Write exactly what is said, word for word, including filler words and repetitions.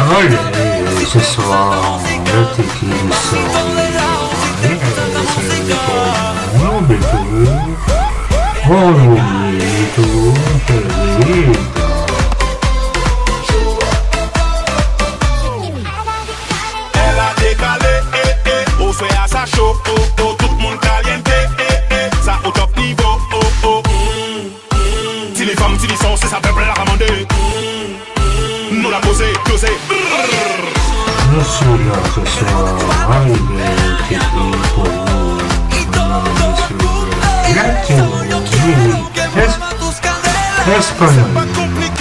Allez, ce soir, le tequila sort. Et c'est pour mon bébé. Oh, bonito, querido. Elle a décalé, eh, eh, au fait à sa chaud, oh, oh, tout le monde caliente, eh, eh, ça au top niveau, oh, oh. Si les femmes, si les sons, c'est ça peuple la ramandé. Nous la poser, doser. Je suis là ce soir, arrivé au tequila pour vous, mesdames et messieurs. Latino, oui, es- espagnol.